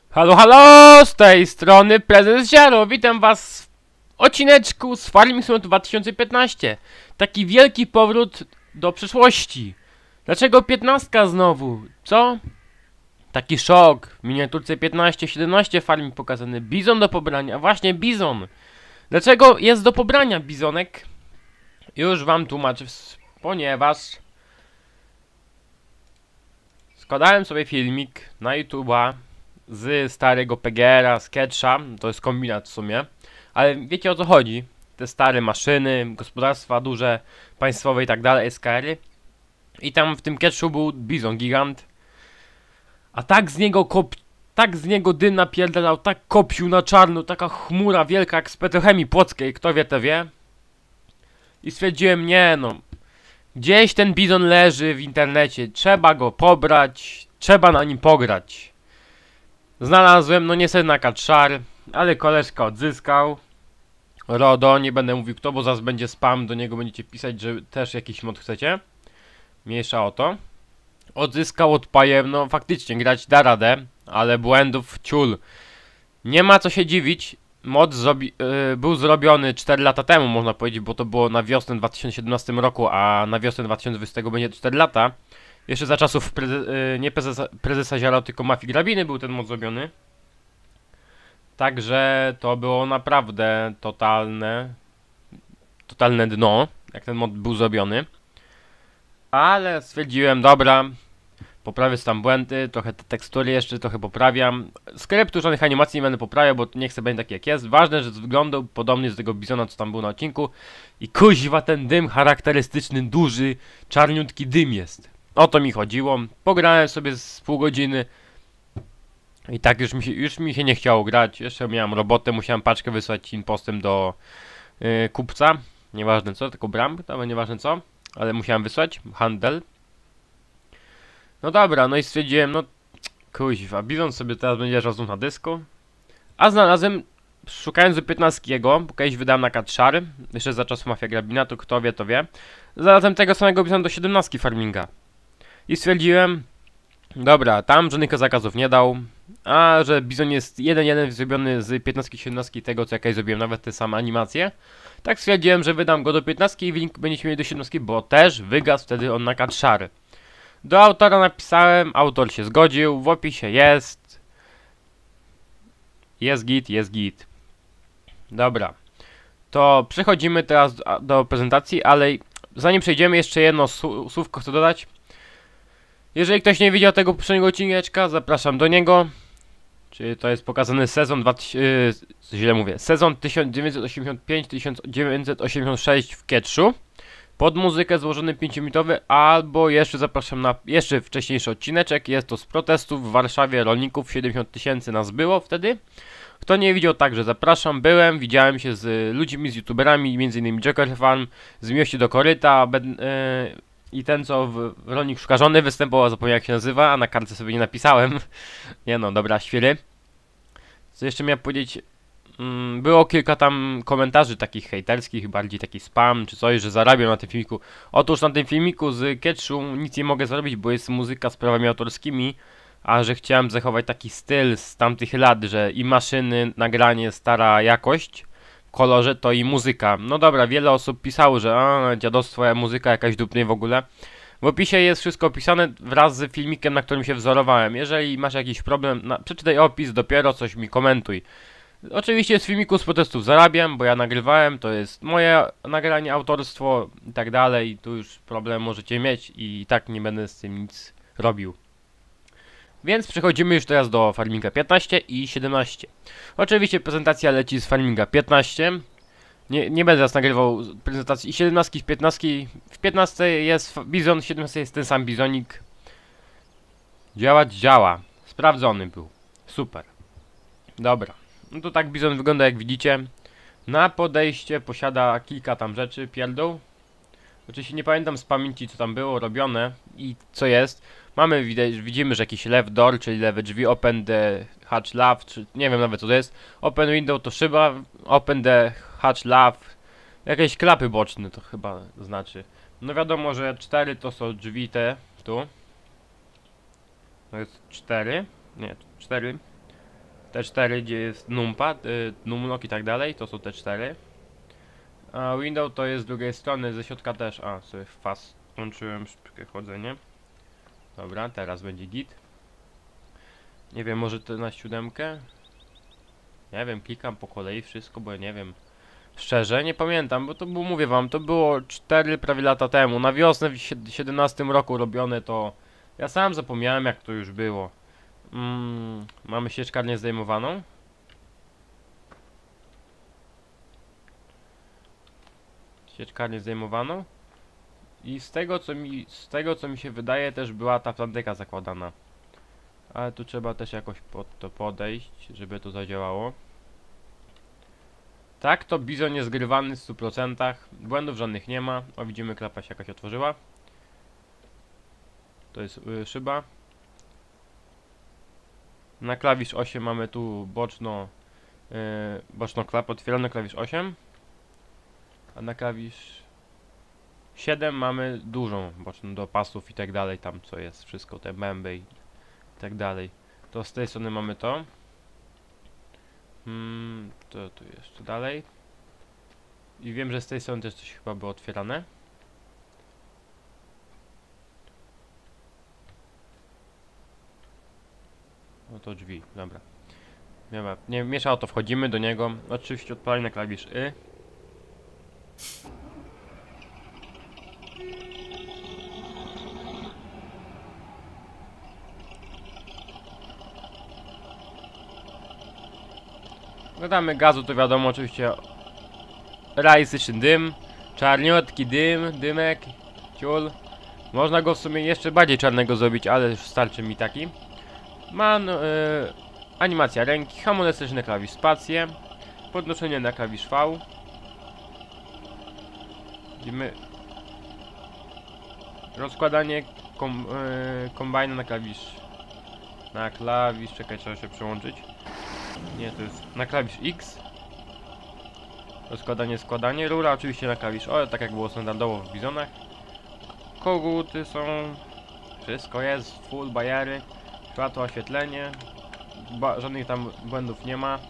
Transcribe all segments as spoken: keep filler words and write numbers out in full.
Halo, halo! Z tej strony Prezes Ziaro. Witam was w odcineczku z Farming Simulator dwa tysiące piętnaście. Taki wielki powrót do przeszłości. Dlaczego piętnastka znowu? Co? Taki szok. W miniaturce piętnaście siedemnaście farming pokazany. Bizon do pobrania. Właśnie bizon. Dlaczego jest do pobrania bizonek? Już wam tłumaczę, ponieważ składałem sobie filmik na YouTube'a z starego P G R-a, Sketcha, to jest kombinat w sumie, ale wiecie o co chodzi, te stare maszyny, gospodarstwa duże, państwowe i tak dalej, S K R-y, i tam w tym Sketchu był bizon gigant, a tak z niego kop... tak z niego dym napierdalał, tak kopił na czarno, taka chmura wielka jak z petrochemii płockiej, kto wie to wie, i stwierdziłem, nie no, gdzieś ten bizon leży w internecie, trzeba go pobrać, trzeba na nim pograć. Znalazłem, no niestety na kaczar, ale koleżka odzyskał. RODO, nie będę mówił kto, bo zaraz będzie spam, do niego będziecie pisać, że też jakiś mod chcecie. Mniejsza o to. Odzyskał od pajem, no faktycznie grać da radę, ale błędów ciul. Nie ma co się dziwić, mod zrobi yy, był zrobiony cztery lata temu, można powiedzieć, bo to było na wiosnę dwa tysiące siedemnastego roku, a na wiosnę dwa tysiące dwudziestego będzie cztery lata. Jeszcze za czasów preze yy, nie prezesa, prezesa Ziaro, tylko mafii grabiny był ten mod zrobiony. Także to było naprawdę totalne, totalne dno, jak ten mod był zrobiony. Ale stwierdziłem, dobra, poprawię tam błędy, trochę te tekstury jeszcze trochę poprawiam. Skryptu żadnych animacji nie będę poprawiał, bo nie chcę będzie tak jak jest. Ważne, że wyglądał podobnie z tego bizona, co tam był na odcinku. I kuźwa, ten dym charakterystyczny, duży, czarniutki dym jest. O to mi chodziło. Pograłem sobie z pół godziny. I tak już mi się, już mi się nie chciało grać. Jeszcze miałem robotę, musiałem paczkę wysłać impostem do yy, kupca. Nieważne co, tylko bram, to nieważne co. Ale musiałem wysłać, handel. No dobra, no i stwierdziłem, no kuźwa, bizon sobie teraz będzie leżał znów na dysku. A znalazłem, szukając do piętnastego, bo kiedyś wydałem na kaczar, jeszcze za czasów mafia grabina, to kto wie, to wie. Znalazłem tego samego bizona do siedemnastki farminga. I stwierdziłem, dobra, tam żadnych zakazów nie dał, a że bizon jest jeden jeden zrobiony z piętnastki siedemnastki tego, co jakaś zrobiłem, nawet te same animacje. Tak stwierdziłem, że wydam go do piętnastki i wynik będziecie mieli do siedemnastki, bo też wygasł wtedy on na kaczar. Do autora napisałem, autor się zgodził, w opisie jest. Jest git, jest git. Dobra. To przechodzimy teraz do, do prezentacji, ale zanim przejdziemy, jeszcze jedno słówko chcę dodać. Jeżeli ktoś nie widział tego poprzedniego odcinka, zapraszam do niego. Czyli to jest pokazany sezon dwa tysiące, yy, źle mówię, sezon tysiąc dziewięćset osiemdziesiąt pięć tysiąc dziewięćset osiemdziesiąt sześć w Sketchu. Pod muzykę złożony pięciominutowy, albo jeszcze zapraszam na jeszcze wcześniejszy odcineczek. Jest to z protestów w Warszawie rolników, siedemdziesiąt tysięcy nas było wtedy. Kto nie widział, także zapraszam. Byłem, widziałem się z ludźmi, z youtuberami, między innymi Joker Farm, z Miłości do Koryta ben, yy, i ten, co w Rolnik Szuka Żony występował, zapomniałem jak się nazywa, a na kartce sobie nie napisałem. Nie no, dobra, świry. Co jeszcze miałem powiedzieć? Było kilka tam komentarzy takich hejterskich, bardziej taki spam czy coś, że zarabiam na tym filmiku. Otóż na tym filmiku z Sketchu nic nie mogę zrobić, bo jest muzyka z prawami autorskimi, a że chciałem zachować taki styl z tamtych lat, że i maszyny, nagranie, stara jakość w kolorze, to i muzyka. No dobra, wiele osób pisało, że a, dziadostwo, muzyka jakaś dupnie w ogóle. W opisie jest wszystko opisane wraz z filmikiem, na którym się wzorowałem. Jeżeli masz jakiś problem, na, przeczytaj opis, dopiero coś mi komentuj. Oczywiście z filmiku z protestów zarabiam, bo ja nagrywałem, to jest moje nagranie, autorstwo i tak dalej. Tu już problem możecie mieć i tak nie będę z tym nic robił. Więc przechodzimy już teraz do farminga piętnaście i siedemnaście. Oczywiście prezentacja leci z farminga piętnaście. Nie, nie będę teraz nagrywał prezentacji i siedemnastki, i piętnastki. W piętnastce jest bizon, w siedemnastce jest ten sam bizonik. Działać działa. Sprawdzony był. Super. Dobra. No to tak bizon wygląda, jak widzicie. Na podejście posiada kilka tam rzeczy, pierdół. Oczywiście nie pamiętam z pamięci, co tam było robione i co jest. Mamy, widać, widzimy, że jakiś left door, czyli lewe drzwi, open the hatch left, czy nie wiem nawet co to jest. Open window to szyba, open the hatch left. Jakieś klapy boczne to chyba znaczy. No wiadomo, że cztery to są drzwi te, tu. To jest cztery, nie, cztery. T cztery, gdzie jest numpad, y, numlock i tak dalej, to są T cztery. A window to jest z drugiej strony, ze środka też. A, sobie fast włączyłem szybkie chodzenie. Dobra, teraz będzie git. Nie wiem, może to na siódemkę? Nie wiem, klikam po kolei wszystko, bo ja nie wiem. Szczerze, nie pamiętam, bo to było, mówię wam, to było cztery prawie lata temu. Na wiosnę w siedemnastym roku robione to... Ja sam zapomniałem, jak to już było. Mm, mamy sieczkarnię zdejmowaną. Sieczkarnię zdejmowaną. I z tego co mi, z tego co mi się wydaje, też była ta plantyka zakładana. Ale tu trzeba też jakoś pod to podejść, żeby to zadziałało. Tak, to bizon jest zgrywany w stu procentach. Błędów żadnych nie ma. O, widzimy, klapa się jakaś otworzyła. To jest y, szyba. Na klawisz osiem mamy tu boczno, yy, boczną klapę, otwieramy klawisz osiem. A na klawisz siedem mamy dużą boczną do pasów i tak dalej, tam co jest, wszystko, te bęby i tak dalej. To z tej strony mamy to. Hmm, to tu jeszcze dalej. I wiem, że z tej strony też coś chyba było otwierane. No to drzwi, dobra. Nie ma, nie mieszało to, wchodzimy do niego. Oczywiście odpalamy na klawisz Y. Dodamy gazu, to wiadomo, oczywiście realistyczny dym, czarniutki dym, dymek, ciul. Można go w sumie jeszcze bardziej czarnego zrobić, ale już starczy mi taki. Man, yy, animacja ręki, hamulec też na klawisz spację, podnoszenie na klawisz V. Widzimy rozkładanie kom, yy, kombajnu na klawisz, na klawisz, czekaj, trzeba się przełączyć. Nie, to jest na klawisz X. Rozkładanie, składanie. Rura oczywiście na klawisz O, tak jak było standardowo w bizonach. Koguty są. Wszystko jest, full bajery. Światło, oświetlenie. Ba żadnych tam błędów nie ma.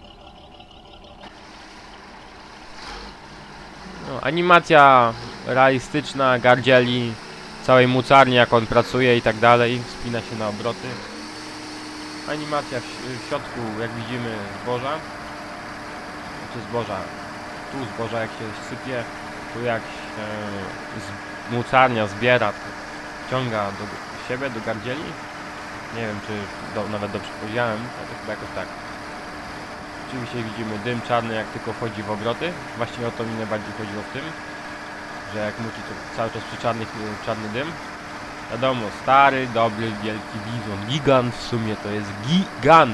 No, animacja realistyczna, gardzieli. Całej mucarni, jak on pracuje i tak dalej. Spina się na obroty. Animacja w, w środku, jak widzimy, zboża. Znaczy zboża. Tu zboża jak się sypie, tu jak się z, mucarnia zbiera, ciąga do siebie, do gardzieli. Nie wiem, czy do, nawet dobrze powiedziałem, ale chyba jakoś tak. Oczywiście widzimy dym czarny, jak tylko wchodzi w obroty. Właśnie o to mi najbardziej chodziło w tym, że jak musi, to cały czas przy czarnych, czarny dym. Wiadomo, stary, dobry, wielki bizon, gigant, w sumie to jest gigant.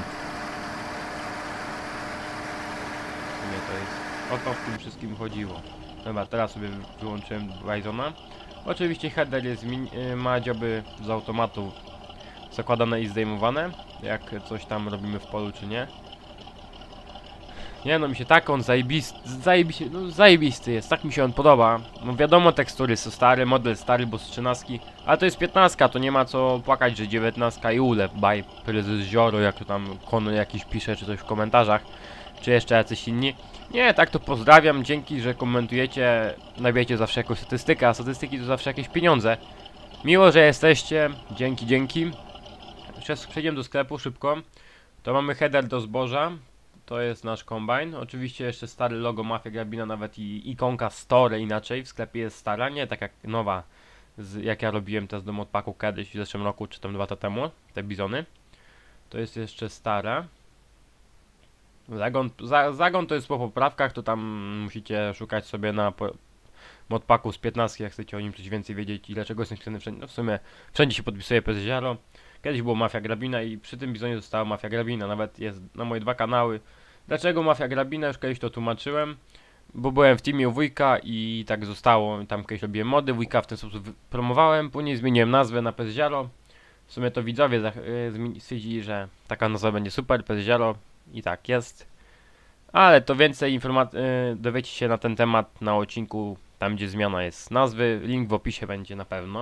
W sumie to jest, o to w tym wszystkim chodziło. Dobra, teraz sobie wyłączyłem Bizona. Oczywiście header jest ma dzioby z automatu zakładane i zdejmowane, jak coś tam robimy w polu czy nie. Nie no, mi się tak on zajebisty, zajebisty, no zajebisty jest, tak mi się on podoba. No wiadomo, tekstury są stare, model stary, bo z trzynastki, ale to jest piętnastka, to nie ma co płakać, że dziewiętnastka i ulep, baj, prezes Zioro, jak to tam Kono jakiś pisze, czy coś w komentarzach, czy jeszcze jacyś inni. Nie, tak to pozdrawiam, dzięki, że komentujecie, nabijecie zawsze jakąś statystykę, a statystyki to zawsze jakieś pieniądze. Miło, że jesteście, dzięki, dzięki. Teraz przejdziemy do sklepu szybko. To mamy header do zboża. To jest nasz kombajn. Oczywiście jeszcze stary logo Mafia Grabina, nawet i ikonka Store inaczej. W sklepie jest stara, nie tak jak nowa, z, jak ja robiłem też do modpacku kiedyś, w zeszłym roku, czy tam dwa lata temu. Te bizony. To jest jeszcze stara. Zagon, za, zagon to jest po poprawkach, to tam musicie szukać sobie na po, modpacku z piętnastki, jak chcecie o nim coś więcej wiedzieć i dlaczego jest napisany wszędzie. No w sumie wszędzie się podpisuje P Z Ziaro. Kiedyś było Mafia Grabina i przy tym bizonie została Mafia Grabina, nawet jest na moje dwa kanały. Dlaczego Mafia Grabina? Już kiedyś to tłumaczyłem, bo byłem w teamie u wujka i tak zostało, tam kiedyś robiłem mody, wujka w ten sposób promowałem, później zmieniłem nazwę na P Z Ziaro. W sumie to widzowie yy, stwierdzili, że taka nazwa będzie super, P Z Ziaro i tak jest. Ale to więcej informacji yy, dowiecie się na ten temat na odcinku, tam gdzie zmiana jest nazwy, link w opisie będzie na pewno.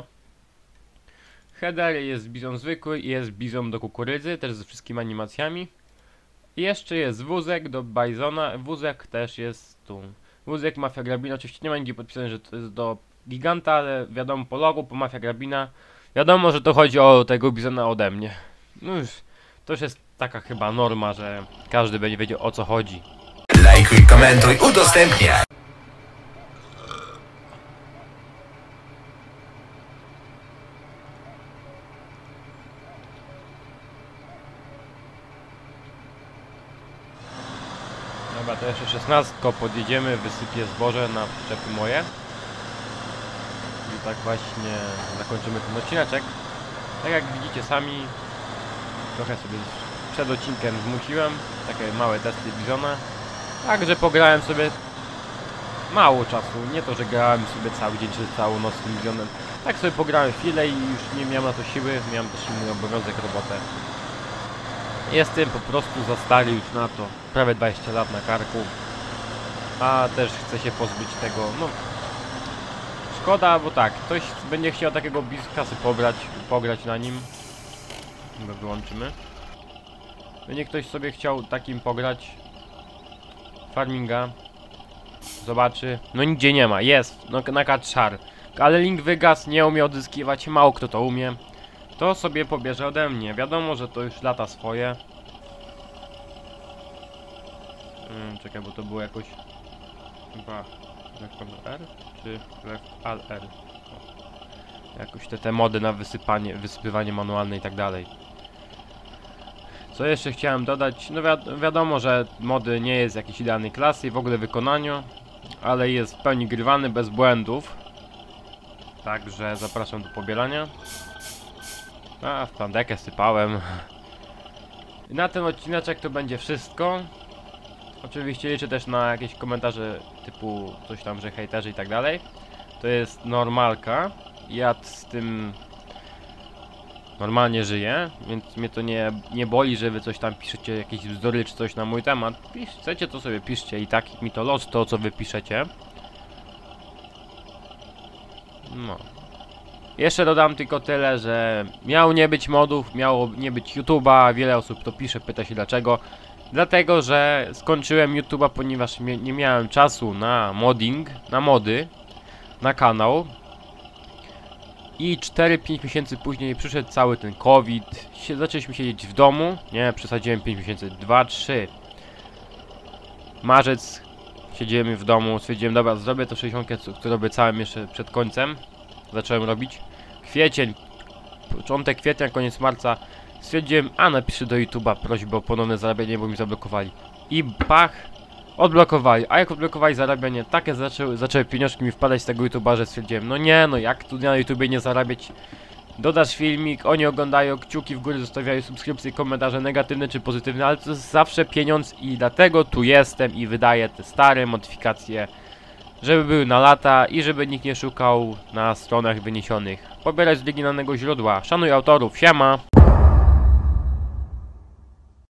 Header jest bizon zwykły i jest bizon do kukurydzy, też ze wszystkimi animacjami. I jeszcze jest wózek do Bizona, wózek też jest tu. Wózek Mafia Grabina, oczywiście nie ma nigdzie podpisane, że to jest do Giganta, ale wiadomo po logu, po Mafia Grabina. Wiadomo, że to chodzi o tego Bizona ode mnie. No już, to już jest taka chyba norma, że każdy będzie wiedział o co chodzi. Lajkuj, komentuj, udostępniaj. Dobra, to jeszcze szesnastko podjedziemy, wysypię zboże na przyczepy moje. I tak właśnie zakończymy ten odcineczek. Tak jak widzicie sami, trochę sobie przed odcinkiem zmusiłem, takie małe testy Bizona. Także pograłem sobie mało czasu, nie to, że grałem sobie cały dzień czy całą noc z tym Bizonem. Tak sobie pograłem chwilę i już nie miałem na to siły, miałem też inny obowiązek, robotę. Jestem po prostu za stary już na to, prawie dwadzieścia lat na karku. A też chcę się pozbyć tego, no... Szkoda, bo tak, ktoś będzie chciał takiego Bizkasy pobrać, pograć na nim. Chyba wyłączymy. Będzie ktoś sobie chciał takim pograć. Farminga. Zobaczy. No nigdzie nie ma, jest, no na Kaczar. Ale link wygasł, nie umie odzyskiwać, mało kto to umie. To sobie pobierze ode mnie. Wiadomo, że to już lata swoje. Hmm, czekaj, bo to było jakoś... Chyba... Left R? Czy Left Alt R? O. Jakoś te, te mody na wysypanie, wysypywanie manualne i tak dalej. Co jeszcze chciałem dodać? No wi wiadomo, że mody nie jest jakiejś idealnej klasy i w ogóle wykonaniu. Ale jest w pełni grywany, bez błędów. Także zapraszam do pobierania. A, w plandekę sypałem. Na ten odcineczek to będzie wszystko. Oczywiście liczę też na jakieś komentarze typu coś tam, że hejterzy i tak dalej. To jest normalka. Ja z tym normalnie żyję, więc mnie to nie, nie boli, że wy coś tam piszecie, jakieś bzdury czy coś na mój temat. Pisz, chcecie to sobie piszcie i tak mi to los to co wy piszecie. No. Jeszcze dodam tylko tyle, że miało nie być modów, miało nie być YouTube'a, wiele osób to pisze, pyta się dlaczego. Dlatego, że skończyłem YouTube'a, ponieważ nie miałem czasu na modding, na mody, na kanał. I cztery pięć miesięcy później przyszedł cały ten COVID, zaczęliśmy siedzieć w domu, nie, przesadziłem pięć miesięcy, dwa trzy. Marzec, siedziałem w domu, stwierdziłem, dobra, zrobię to sześćdziesiątkę, które obiecałem jeszcze przed końcem. Zacząłem robić. Kwiecień, początek kwietnia, koniec marca. Stwierdziłem, a napiszę do YouTube'a prośbę o ponowne zarabianie, bo mi zablokowali. I bach, odblokowali. A jak odblokowali zarabianie, takie zaczęły, zaczęły pieniążki mi wpadać z tego YouTube'a, że stwierdziłem, no nie, no jak tu na YouTubie nie zarabiać. Dodasz filmik, oni oglądają, kciuki w górę zostawiają, subskrypcje, komentarze negatywne czy pozytywne, ale to jest zawsze pieniądz i dlatego tu jestem i wydaję te stare modyfikacje, żeby były na lata i żeby nikt nie szukał na stronach wyniesionych. Pobierać z oryginalnego źródła. Szanuj autorów, siema!